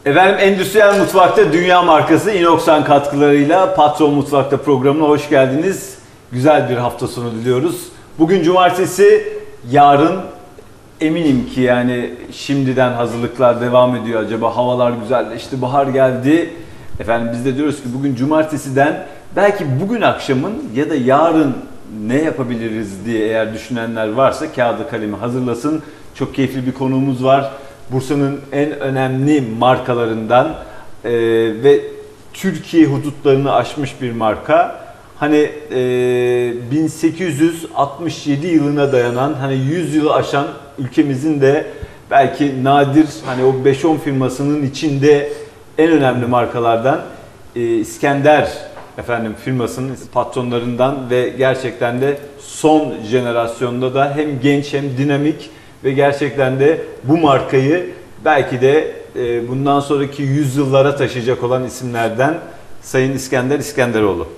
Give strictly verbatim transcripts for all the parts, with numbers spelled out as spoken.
Efendim Endüstriyel Mutfak'ta dünya markası Inoxan katkılarıyla Patron Mutfak'ta programına hoş geldiniz. Güzel bir hafta sonu diliyoruz. Bugün cumartesi, yarın eminim ki yani şimdiden hazırlıklar devam ediyor. Acaba havalar güzelleşti, bahar geldi. Efendim biz de diyoruz ki bugün cumartesiden belki bugün akşamın ya da yarın ne yapabiliriz diye eğer düşünenler varsa kağıdı kalemi hazırlasın. Çok keyifli bir konuğumuz var. Bursa'nın en önemli markalarından e, ve Türkiye hudutlarını aşmış bir marka. Hani e, bin sekiz yüz altmış yedi yılına dayanan, hani yüz yılı aşan ülkemizin de belki nadir hani o beş on firmasının içinde en önemli markalardan e, İskender efendim firmasının patronlarından ve gerçekten de son jenerasyonda da hem genç hem dinamik ve gerçekten de bu markayı belki de e, bundan sonraki yüzyıllara taşıyacak olan isimlerden Sayın İskender İskenderoğlu.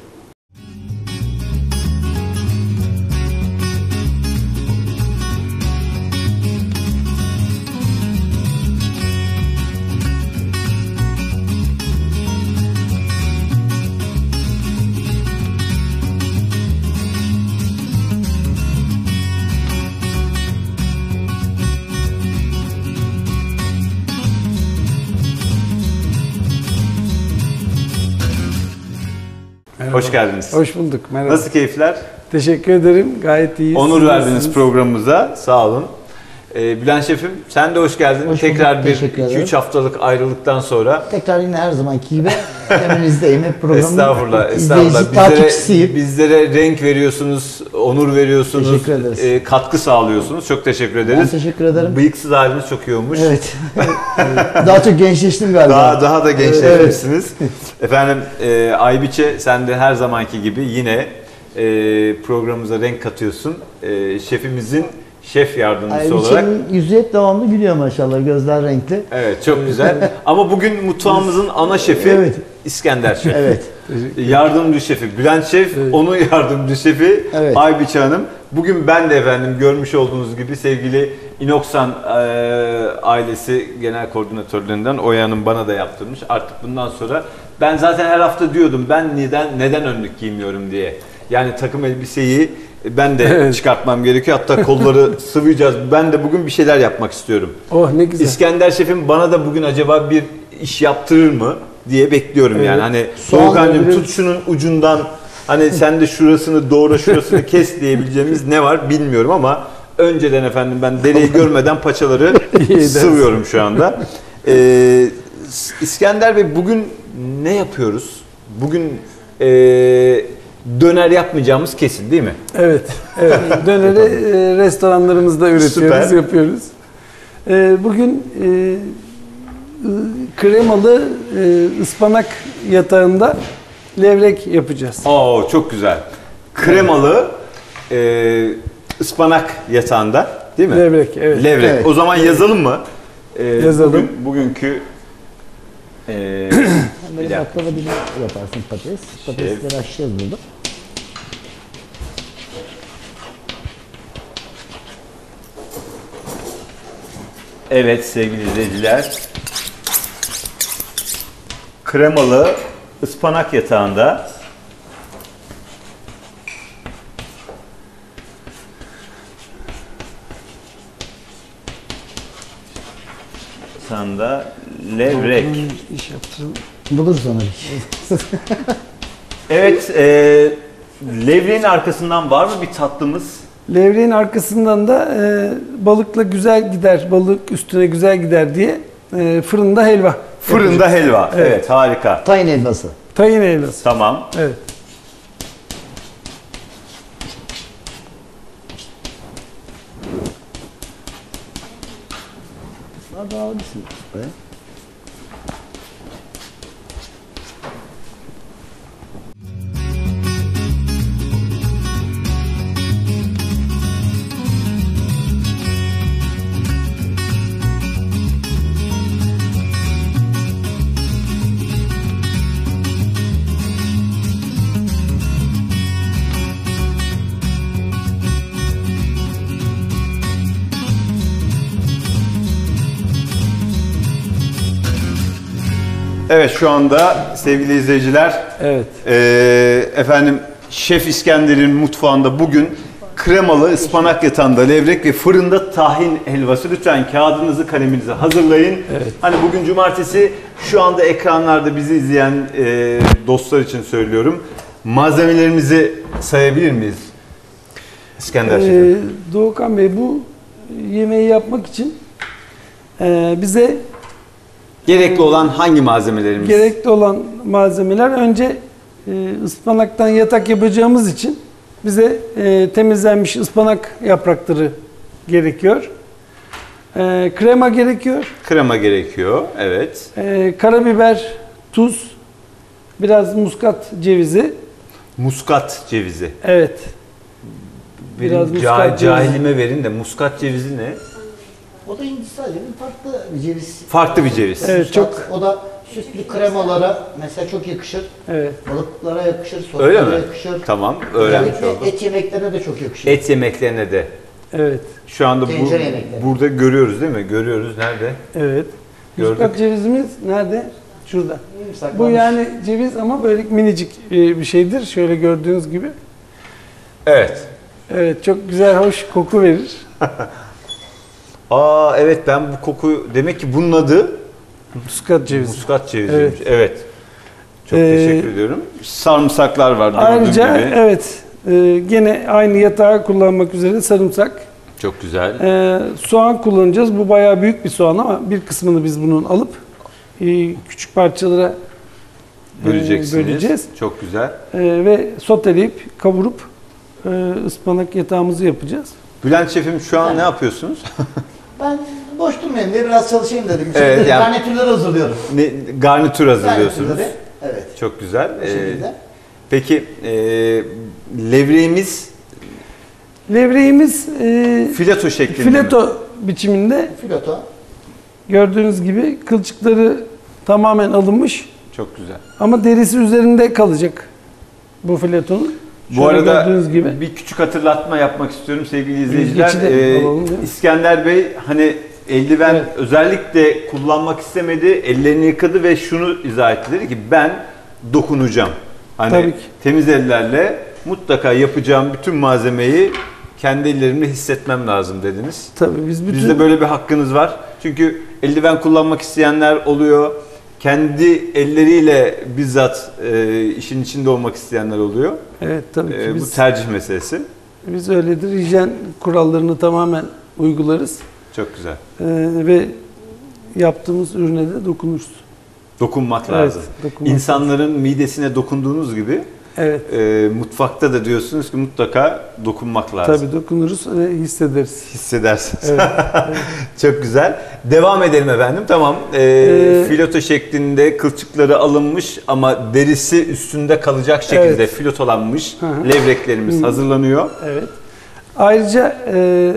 Hoş geldiniz. Hoş bulduk. Merhaba. Nasıl keyifler? Teşekkür ederim. Gayet iyiyiz. Onur verdiniz programımıza. Sağ olun. Ee, Bülent Şef'im sen de hoş geldin. Hoş Tekrar bulduk, bir iki üç haftalık ayrılıktan sonra. Tekrar yine her zamanki gibi yanınızdayım. Hep programın Estağfurullah. izleyici Estağfurullah. takipçisiyim. Bizlere, bizlere renk veriyorsunuz, onur veriyorsunuz, Teşekkür ederiz. e, katkı sağlıyorsunuz. Çok teşekkür ederiz. Ben teşekkür ederim. Bıyıksız haliniz çok iyi olmuş. Evet. Daha çok gençleştim galiba. Daha daha da gençleşmişsiniz. Evet. Efendim e, Aybiçe sen de her zamanki gibi yine e, programımıza renk katıyorsun. E, şefimizin şef yardımcısı Ay, olarak. yüzü hep devamlı gülüyor maşallah, gözler renkli. Evet, çok güzel. Ama bugün mutfağımızın ana şefi Evet. İskender Şef. Evet. Yardımcı şefi Bülent Şef, Evet. onun yardımcı şefi Evet. Aybiçe Hanım. Bugün ben de efendim görmüş olduğunuz gibi sevgili Inoxan e, ailesi genel koordinatörlerinden Oya Hanım bana da yaptırmış. Artık bundan sonra ben zaten her hafta diyordum ben neden neden önlük giymiyorum diye. Yani takım elbiseyi ben de Evet. çıkartmam gerekiyor. Hatta kolları sıvayacağız. Ben de bugün bir şeyler yapmak istiyorum. Oh ne güzel. İskender Şef'im bana da bugün acaba bir iş yaptırır mı diye bekliyorum Evet. yani. Hani Soğan Doğukancığım olabilir. tut şunun ucundan hani sen de şurasını doğra şurasını kes diyebileceğimiz ne var bilmiyorum ama önceden efendim ben dereyi görmeden paçaları sıvıyorum şu anda. Ee, İskender Bey bugün ne yapıyoruz? Bugün e, döner yapmayacağımız kesin değil mi? Evet. Evet. Döneri e, restoranlarımızda üretiyoruz, Süper. yapıyoruz. E, bugün e, kremalı e, ıspanak yatağında levrek yapacağız. Oo çok güzel. Kremalı e, ıspanak yatağında değil mi? Levrek, evet. Levrek. Evet. O zaman yazalım mı? Ee, Yazalım. Bugün, bugünkü e, Böyle bir dakika. baklava gibi yaparsın patates. Patatesleri haşlayacağız burada. Evet sevgili izleyiciler. Kremalı ıspanak yatağında yatağında levrek. İş yaptıralım. Buluruz onu. Evet, e, levreğin arkasından var mı bir tatlımız? Levreğin arkasından da e, balıkla güzel gider, balık üstüne güzel gider diye e, fırında helva. Fırında yapacağız. helva. Evet, Evet. harika. Tayin helvası. Tayin helvası. Tamam. Evet. Daha da alabilirsin. Böyle. Evet, şu anda sevgili izleyiciler, Evet. eee, efendim Şef İskender'in mutfağında bugün kremalı ıspanak yatağında levrek ve fırında tahin helvası. Lütfen kağıdınızı, kaleminizi hazırlayın. Evet. Hani bugün cumartesi, şu anda ekranlarda bizi izleyen eee, dostlar için söylüyorum. Malzemelerimizi sayabilir miyiz? İskender Şef'im. Ee, Doğukan Bey, bu yemeği yapmak için e, bize Gerekli olan hangi malzemelerimiz? gerekli olan malzemeler, önce e, ıspanaktan yatak yapacağımız için bize e, temizlenmiş ıspanak yaprakları gerekiyor. E, krema gerekiyor. Krema gerekiyor, evet. E, karabiber, tuz, biraz muskat cevizi. Muskat cevizi. Evet. Benim Biraz ca- muskat cevizi. cahilime verin de muskat cevizi ne? O da Hindistan'ın farklı bir ceviz. Farklı bir ceviz. Evet, çok. O da sütlü kremalara mesela çok yakışır. Evet. Balıklara yakışır, Öyle soslara mi? yakışır. Tamam, öğrenmiş Özellikle oldum. et yemeklerine de çok yakışır. Et yemeklerine de. Evet. Şu anda bu, Tencere yemekleri. burada görüyoruz değil mi? Görüyoruz. Nerede? Evet. Gördük. Muskat cevizimiz nerede? Şurada. Saklanmış. Bu yani ceviz ama böyle minicik e, bir şeydir. Şöyle gördüğünüz gibi. Evet. Evet, çok güzel, hoş koku verir. Aa evet, ben bu koku, demek ki bunun adı Muskat cevizi. muskat ceviziymiş. Evet. Evet. Çok Ee, teşekkür ediyorum. Sarımsaklar var gördüğüm Ayrıca gibi. evet, e, gene aynı yatağı kullanmak üzere sarımsak. Çok güzel. E, soğan kullanacağız. Bu bayağı büyük bir soğan ama bir kısmını biz bunun alıp e, küçük parçalara e, Böleceksiniz. böleceğiz. Çok güzel. E, ve soteleyip kavurup e, ıspanak yatağımızı yapacağız. Bülent Şef'im, şu an ne yapıyorsunuz? Ben boş durmayayım diye biraz çalışayım dedim. Şimdi Evet, yani- garnitürler hazırlıyorum. ne, garnitür hazırlıyorsunuz. Garnitürleri, evet. Çok güzel. Bu Ee, şekilde. peki e, levreğimiz Levreğimiz e, fileto şeklinde mi? fileto biçiminde, Fileto. gördüğünüz gibi kılçıkları tamamen alınmış Çok güzel. ama derisi üzerinde kalacak bu filetonun. Bu Şöyle arada gördüğünüz gibi. bir küçük hatırlatma yapmak istiyorum sevgili izleyiciler. Geçi de Ee, alalım, değil mi? İskender Bey hani eldiven Evet. özellikle kullanmak istemedi. Ellerini yıkadı ve şunu izah etti. Dedi ki ben dokunacağım. Hani Tabii ki. temiz ellerle mutlaka yapacağım bütün malzemeyi kendi ellerimle hissetmem lazım dediniz. Tabii biz bütün Bizde böyle bir hakkınız var. Çünkü eldiven kullanmak isteyenler oluyor. Kendi elleriyle bizzat e, işin içinde olmak isteyenler oluyor. evet tabii ki E, bu biz, tercih meselesi. biz öyledir. Hijyen kurallarını tamamen uygularız. Çok güzel. Ee, ve yaptığımız ürüne de dokunuruz. Dokunmak Evet, lazım. dokunmak İnsanların midesine dokunduğunuz gibi Evet. e, mutfakta da diyorsunuz ki mutlaka dokunmak lazım. Tabii dokunuruz ve hissederiz. Hissedersiniz. Evet. Çok güzel. Devam edelim efendim. Tamam. E, Ee, fileto şeklinde kılçıkları alınmış ama derisi üstünde kalacak şekilde Evet. filotolanmış Hı hı. levreklerimiz Hı. hazırlanıyor. Evet. Ayrıca e,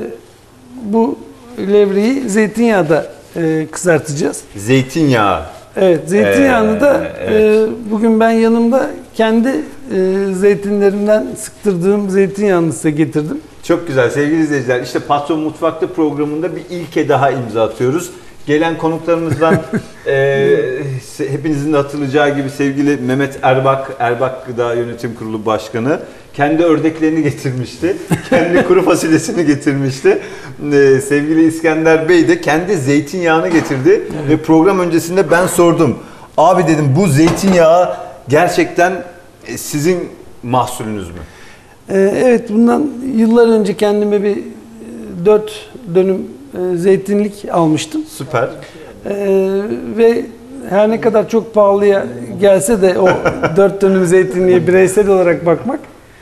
bu levreyi zeytinyağda e, kızartacağız. Zeytinyağı. Evet, zeytinyağını da Ee, evet. e, bugün ben yanımda kendi e, zeytinlerimden sıktırdığım zeytinyağını size getirdim. Çok güzel sevgili izleyiciler. İşte Patron Mutfak'ta programında bir ilke daha imza atıyoruz. Gelen konuklarımızdan e, se- hepinizin de hatırlayacağı gibi sevgili Mehmet Erbak, Erbak Gıda Yönetim Kurulu Başkanı kendi ördeklerini getirmişti. Kendi kuru fasulyesini getirmişti. E, sevgili İskender Bey de kendi zeytinyağını getirdi. Ve program öncesinde ben sordum. Abi dedim, bu zeytinyağı gerçekten e, sizin mahsulünüz mü? E, evet, bundan yıllar önce kendime bir dört dönüm e, zeytinlik almıştım. Süper. E, ve her ne kadar çok pahalıya gelse de o dört dönüm zeytinliğe bireysel olarak bakmak,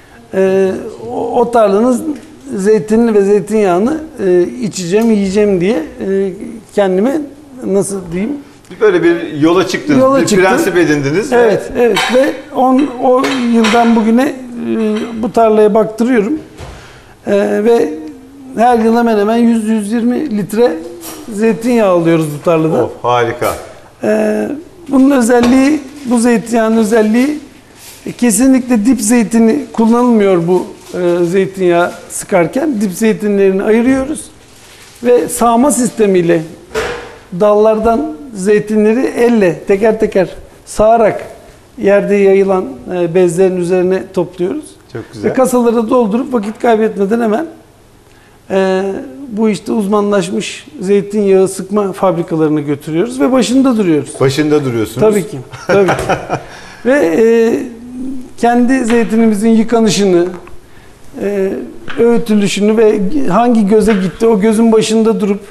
e, o, o tarlanın zeytinini ve zeytinyağını e, içeceğim, yiyeceğim diye e, kendime, nasıl diyeyim, Böyle bir yola çıktınız, Yola bir çıktım. prensip edindiniz. evet evet ve on, o yıldan bugüne e, bu tarlaya baktırıyorum. E, ve her yıl hemen hemen yüz yüz yirmi litre zeytinyağı alıyoruz bu tarlada. Of, harika. Ee, bunun özelliği, bu zeytinyağının özelliği e, kesinlikle dip zeytini kullanılmıyor bu e, zeytinyağı sıkarken. Dip zeytinlerini ayırıyoruz ve sağma sistemiyle dallardan zeytinleri elle teker teker sağarak yerde yayılan e, bezlerin üzerine topluyoruz. Çok güzel. Ve kasaları doldurup vakit kaybetmeden hemen e, bu işte uzmanlaşmış zeytinyağı sıkma fabrikalarına götürüyoruz ve başında duruyoruz. Başında duruyorsunuz. Tabii ki. Tabii ki. Ve e, kendi zeytinimizin yıkanışını, e, öğütülüşünü ve hangi göze gitti o gözün başında durup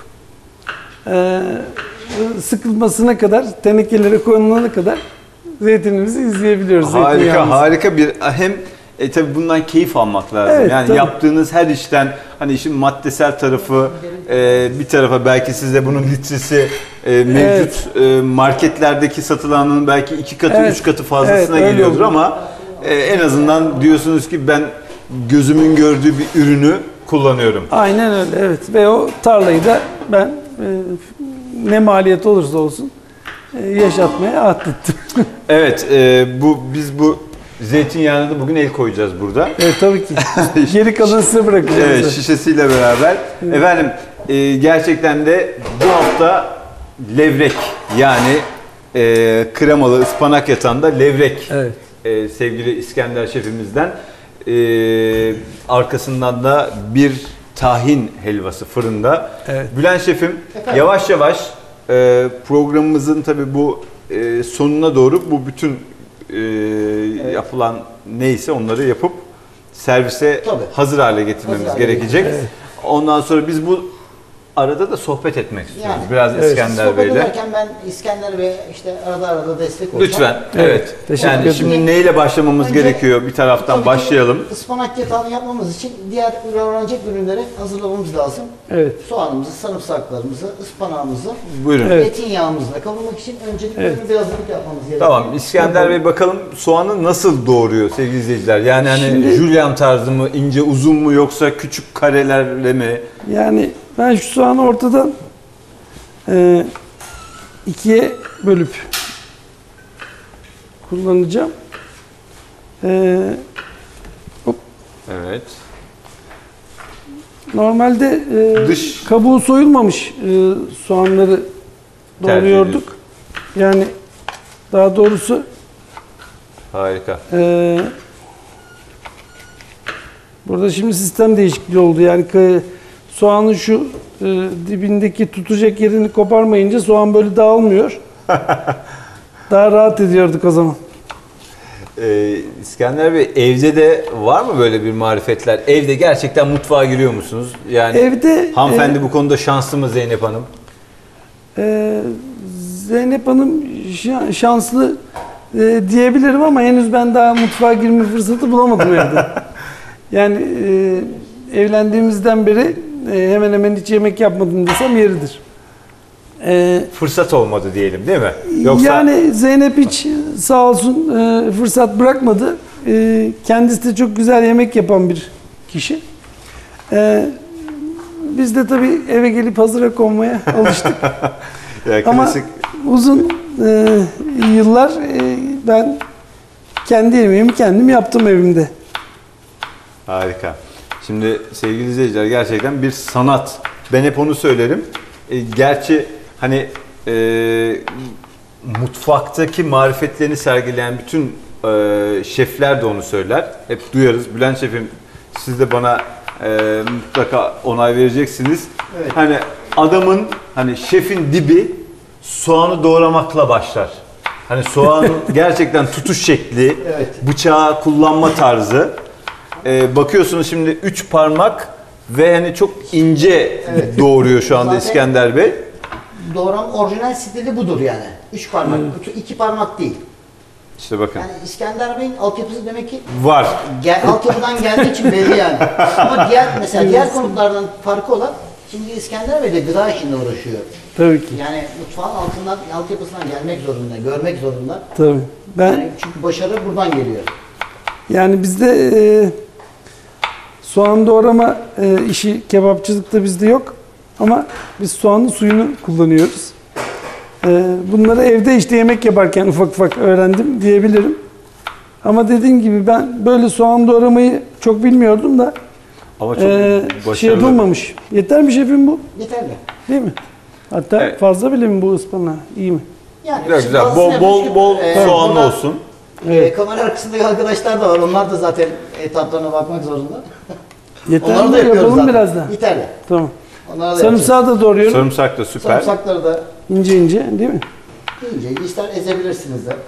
e, sıkılmasına kadar, tenekelere konulana kadar zeytinimizi izleyebiliyoruz. Harika, zeytinyağımızı. harika bir hem e, tabii bundan keyif almak lazım. Evet, yani tabii. yaptığınız her işten hani işin maddesel tarafı e, bir tarafa belki size bunun litresi e, mevcut e, marketlerdeki satılanın belki iki katı, Evet. üç katı fazlasına Evet, öyle geliyordur oluyor. ama e, en azından diyorsunuz ki ben gözümün gördüğü bir ürünü kullanıyorum. Aynen öyle, evet. Ve o tarlayı da ben e, ne maliyet olursa olsun e, yaşatmaya ahdettim. Evet, e, bu biz bu zeytinyağına da bugün el koyacağız burada. Evet, tabii ki. Geri kalanı size bırakacağım. Evet, zaten. şişesiyle beraber. Efendim, e, gerçekten de bu hafta levrek yani e, kremalı ıspanak yatağında levrek Evet. e, sevgili İskender şefimizden. E, arkasından da bir tahin helvası fırında. Evet. Bülent şefim Efendim? yavaş yavaş e, programımızın tabii bu e, sonuna doğru bu bütün e, yapılan neyse onları yapıp servise Tabii. hazır hale getirmemiz Hazır hale gerekecek. Evet. Ondan sonra biz bu arada da sohbet etmek istiyoruz. Yani, Biraz evet. İskender Sohbet Bey'le. ederken ben İskender Bey'e işte arada arada destek olacağım. Lütfen. Evet, Evet. teşekkür Yani ederim. şimdi neyle başlamamız Önce- gerekiyor? Bir taraftan Tabii ki başlayalım. Ispanak yatağını yapmamız için diğer öğrenecek ürünleri hazırlamamız lazım. Evet. Soğanımızı, sarımsaklarımızı, ıspanağımızı, Buyurun. Evet. zeytinyağımızla kavurmak için öncelikle Evet. bir hazırlık yapmamız gerekiyor. Tamam. İskender Bey bakalım soğanı nasıl doğruyor sevgili izleyiciler? Yani hani Şimdi- jülyen tarzı mı, ince uzun mu yoksa küçük karelerle mi? Yani ben şu soğanı ortadan e, ikiye bölüp kullanacağım. E, Evet. normalde e, Dış- kabuğu soyulmamış e, soğanları doğruyorduk. Yani daha doğrusu Harika. e, burada şimdi sistem değişikliği oldu. Yani ka- soğanın şu e, dibindeki tutacak yerini koparmayınca soğan böyle dağılmıyor. Daha rahat ediyorduk o zaman. Ee, İskender Bey evde de var mı böyle bir marifetler? Evde gerçekten mutfağa giriyor musunuz? Yani Evde hanımefendi e, bu konuda şanslı mı Zeynep Hanım? e, Zeynep Hanım şa- şanslı e, diyebilirim ama henüz ben daha mutfağa girme fırsatı bulamadım evde. Yani e, evlendiğimizden beri e, hemen hemen hiç yemek yapmadım desem yeridir. E, Fırsat olmadı diyelim değil mi? Yoksa Yani Zeynep hiç sağ olsun e, fırsat bırakmadı. E, kendisi de çok güzel yemek yapan bir kişi. E, biz de tabii eve gelip hazıra konmaya alıştık. ya Ama klasik uzun e, yıllar e, ben kendi yemeğimi kendim yaptım evimde. harika. Şimdi sevgili izleyiciler gerçekten bir sanat. Ben hep onu söylerim. E, gerçi hani e, mutfaktaki marifetlerini sergileyen bütün e, şefler de onu söyler. Hep duyarız. Bülent şefim siz de bana e, mutlaka onay vereceksiniz. Evet. Hani adamın hani şefin dibi soğanı doğramakla başlar. Hani soğanın gerçekten tutuş şekli, Evet. bıçağı kullanma tarzı. Ee, bakıyorsunuz şimdi üç parmak ve hani çok ince Evet. doğuruyor şu anda Zaten- İskender Bey. Doğram orijinal stili budur yani. Üç parmak, iki, iki parmak değil. İşte bakın. Yani İskender Bey'in altyapısı demek ki Var. gel, altyapıdan geldiği için belli yani. Ama diğer mesela diğer konuklardan farkı olan şimdi İskender Bey de gıda işinde uğraşıyor. Tabii ki. Yani mutfağın altından, altyapısından gelmek zorunda, görmek zorunda. Tabii. Ben Yani çünkü başarı buradan geliyor. Yani bizde e, soğan doğrama e, işi kebapçılıkta bizde yok. Ama biz soğanın suyunu kullanıyoruz. E, bunları evde işte yemek yaparken ufak ufak öğrendim diyebilirim. Ama dediğim gibi ben böyle soğan doğramayı çok bilmiyordum da Ama çok e, başarılı. şey yapılmamış. Yeter mi şefim bu? Yeterli. Değil mi? Hatta Evet. fazla bile mi bu ıspanağı? İyi mi? Yani Güzel şimdi güzel. bazısını Bol bol yapmış bol gibi, e, soğanlı burada, olsun. e, Evet. kamera arkasındaki arkadaşlar da var. Onlar da zaten e, tatlarına bakmak zorunda. Yeter Onları mi? da yapıyoruz Yapalım zaten. biraz daha. Yeterli. Tamam. Onları da Sarımsağı da doğruyorum. Sarımsak da süper. Sarımsakları da İnce ince değil mi? ince ister ezebilirsiniz de.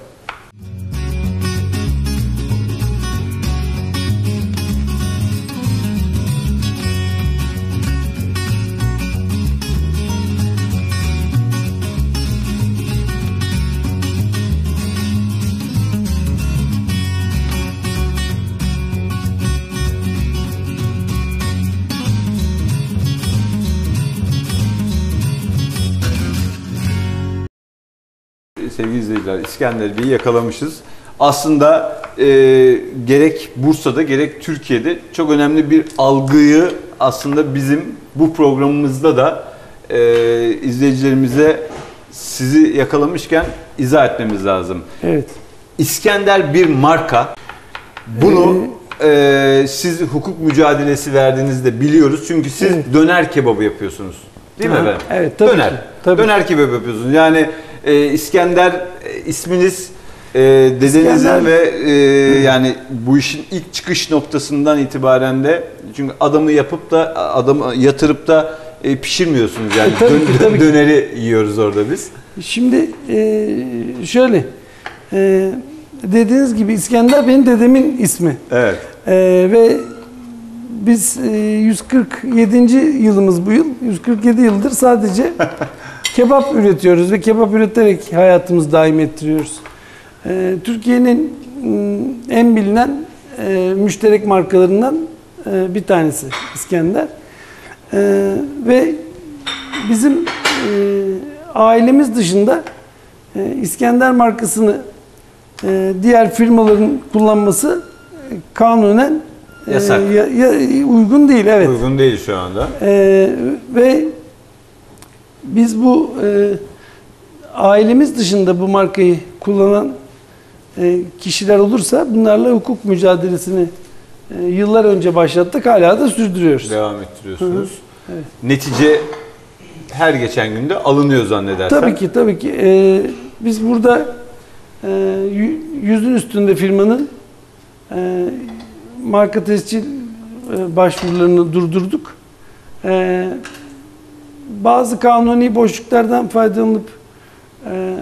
Sevgili izleyiciler, İskender Bey'i yakalamışız. Aslında e, gerek Bursa'da gerek Türkiye'de çok önemli bir algıyı aslında bizim bu programımızda da e, izleyicilerimize sizi yakalamışken izah etmemiz lazım. Evet. İskender bir marka. Bunu e, siz hukuk mücadelesi verdiğinizde biliyoruz. Çünkü siz Evet. döner kebabı yapıyorsunuz. Değil mi Ha, efendim? evet, tabii döner. ki, tabii. Döner kebabı yapıyorsunuz. Yani e, İskender e, isminiz e, dedenizin İskender- ve e, yani bu işin ilk çıkış noktasından itibaren de çünkü adamı yapıp da adamı yatırıp da e, pişirmiyorsunuz yani. E, tabii Dön- ki, tabii ki. Döneri yiyoruz orada biz. Şimdi e, şöyle e, dediğiniz gibi İskender benim dedemin ismi. Evet. E, ve biz e, yüz kırk yedinci yılımız bu yıl. yüz kırk yedi yıldır sadece kebap üretiyoruz ve kebap üreterek hayatımızı daim ettiriyoruz. E, Türkiye'nin m, en bilinen e, müşterek markalarından e, bir tanesi İskender. E, ve bizim e, ailemiz dışında e, İskender markasını e, diğer firmaların kullanması e, kanunen e, Yasak. ya- ya- uygun değil. Evet. Uygun değil şu anda. E, ve biz bu e, ailemiz dışında bu markayı kullanan e, kişiler olursa bunlarla hukuk mücadelesini e, yıllar önce başlattık. Hala da sürdürüyoruz. Devam ettiriyorsunuz. Evet. Netice her geçen günde alınıyor zannedersem. Tabii ki, tabii ki. Ee, biz burada e, yü- yüzün üstünde firmanın e, marka tescil e, başvurularını durdurduk. E, bazı kanuni boşluklardan faydalanıp e,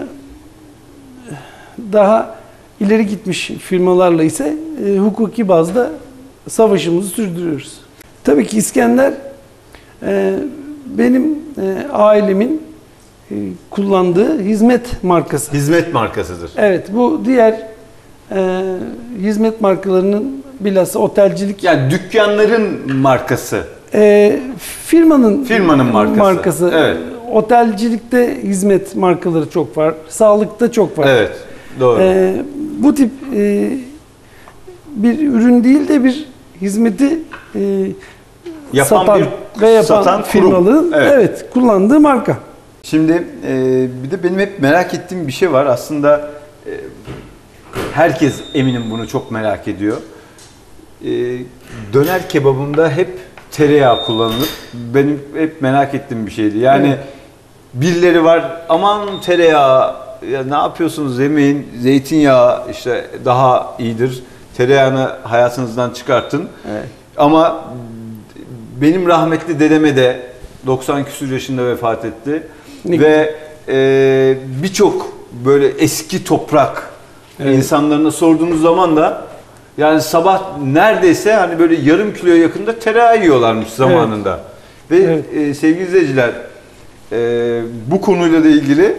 daha ileri gitmiş firmalarla ise e, hukuki bazda savaşımızı sürdürüyoruz. Tabii ki İskender e, benim e, ailemin e, kullandığı hizmet markası. Hizmet markasıdır. Evet, bu diğer e, hizmet markalarının bilhassa otelcilik Yani dükkanların markası. e, firmanın Firmanın markası. Evet. Otelcilikte hizmet markaları çok var. Sağlıkta çok var. Evet. Doğru. E, bu tip e, bir ürün değil de bir hizmeti e, Yapan satan bir ve yapan satan kurum. firmaların Evet. evet. kullandığı marka. Şimdi e, bir de benim hep merak ettiğim bir şey var. Aslında e, herkes eminim bunu çok merak ediyor. E, döner kebabında hep tereyağı kullanılır. Benim hep merak ettiğim bir şeydi. Yani Evet. birileri var aman tereyağı ya ne yapıyorsunuz yemeyin zeytinyağı işte daha iyidir. Tereyağını hayatınızdan çıkartın. Evet. Ama benim rahmetli dedeme de doksan küsur yaşında vefat etti. Ne Ve e, birçok böyle eski toprak Evet. insanlarına sorduğunuz zaman da yani sabah neredeyse hani böyle yarım kiloya yakında tereyağı yiyorlarmış zamanında. Ve Evet. e, sevgili izleyiciler e, bu konuyla da ilgili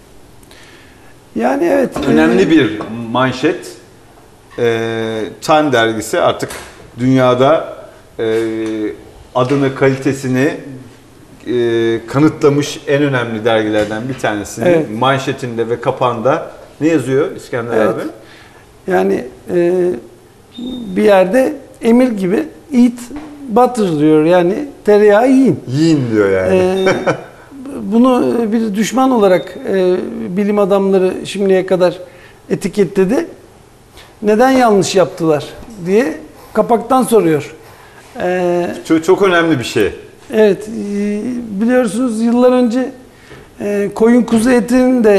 Yani evet. önemli e, bir manşet. E, Time dergisi artık dünyada e, adını, kalitesini e, kanıtlamış en önemli dergilerden bir tanesinin Evet. manşetinde ve kapağında ne yazıyor İskender Evet. abi? Yani e, bir yerde emir gibi eat butter diyor. Yani tereyağı yiyin. Yiyin diyor yani. E, bunu bir düşman olarak e, bilim adamları şimdiye kadar etiketledi. Neden yanlış yaptılar diye kapaktan soruyor. E, çok, çok önemli bir şey. Evet, e, biliyorsunuz yıllar önce e, koyun kuzu etinin de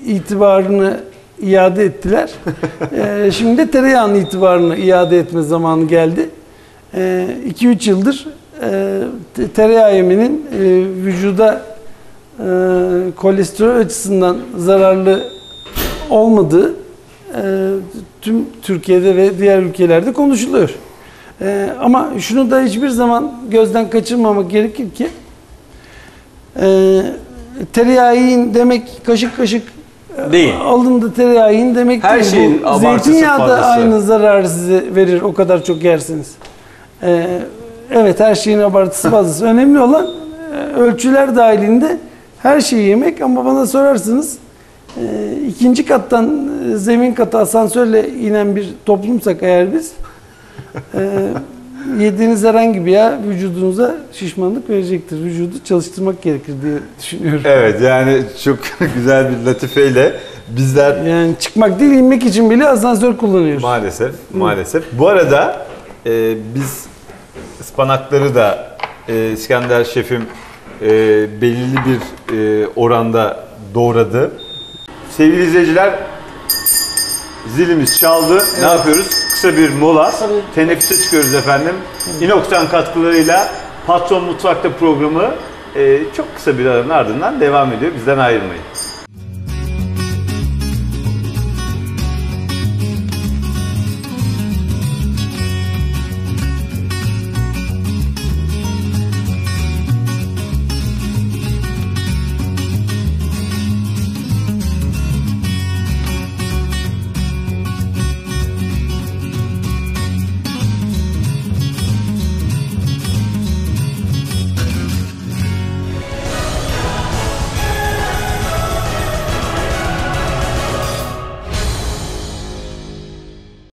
itibarını iade ettiler. e, şimdi de tereyağının itibarını iade etme zamanı geldi. iki üç yıldır e, tereyağı yeminin e, vücuda e, kolesterol açısından zararlı olmadığı e, tüm Türkiye'de ve diğer ülkelerde konuşuluyor. E, ama şunu da hiçbir zaman gözden kaçırmamak gerekir ki e, tereyağı yiyin demek kaşık kaşık Değil. alın da tereyağı yiyin demek Her değil. şeyin Bu abartısı, zeytinyağı da fazlası. aynı zararı size verir o kadar çok yersiniz. E, evet her şeyin abartısı fazlası. Önemli olan e, ölçüler dahilinde her şeyi yemek ama bana sorarsanız e, ikinci kattan e, zemin kata asansörle inen bir toplumsak eğer biz e, yediğiniz herhangi bir yağ vücudunuza şişmanlık verecektir. Vücudu çalıştırmak gerekir diye düşünüyorum. Evet, yani çok güzel bir latifeyle bizler Yani çıkmak değil inmek için bile asansör kullanıyoruz. maalesef maalesef. Bu arada e, biz ıspanakları da e, İskender şefim e, belirli bir e, oranda doğradı. Sevgili izleyiciler, zilimiz çaldı. Ne yapıyoruz? Kısa bir mola. Kısa bir- Teneffüse çıkıyoruz efendim. Inox'tan katkılarıyla Patron Mutfak'ta programı e, çok kısa bir aranın ardından devam ediyor. Bizden ayrılmayın.